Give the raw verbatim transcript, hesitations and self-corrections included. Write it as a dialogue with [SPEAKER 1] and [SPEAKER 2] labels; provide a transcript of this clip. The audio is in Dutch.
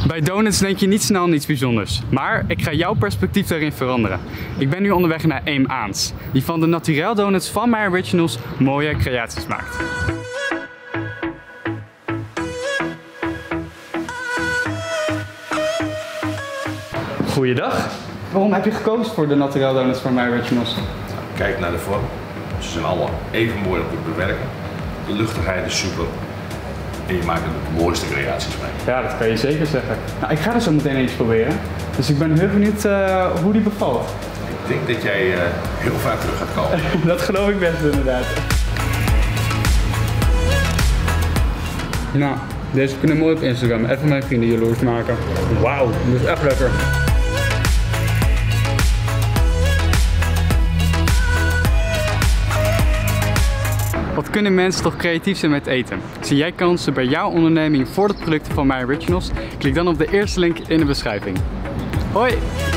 [SPEAKER 1] Bij donuts denk je niet snel aan iets bijzonders, maar ik ga jouw perspectief daarin veranderen. Ik ben nu onderweg naar Eem Aans, die van de Naturel Donuts van My Originals mooie creaties maakt. Goeiedag. Waarom heb je gekozen voor de Naturel Donuts van My Originals?
[SPEAKER 2] Kijk naar de vorm. Ze zijn allemaal even mooi om te bewerken. De luchtigheid is super. En je maakt er de mooiste creaties mee.
[SPEAKER 1] Ja, dat kan je zeker zeggen. Nou, ik ga er zo meteen eens proberen. Dus ik ben heel benieuwd uh, hoe die bevalt.
[SPEAKER 2] Ik denk dat jij uh, heel vaak terug gaat komen.
[SPEAKER 1] Dat geloof ik best inderdaad. Nou, deze kunnen mooi op Instagram. Even mijn vrienden jaloers maken. Wauw, dat is echt lekker. Wat kunnen mensen toch creatief zijn met eten? Zie jij kansen bij jouw onderneming voor de producten van My Originals? Klik dan op de eerste link in de beschrijving. Hoi!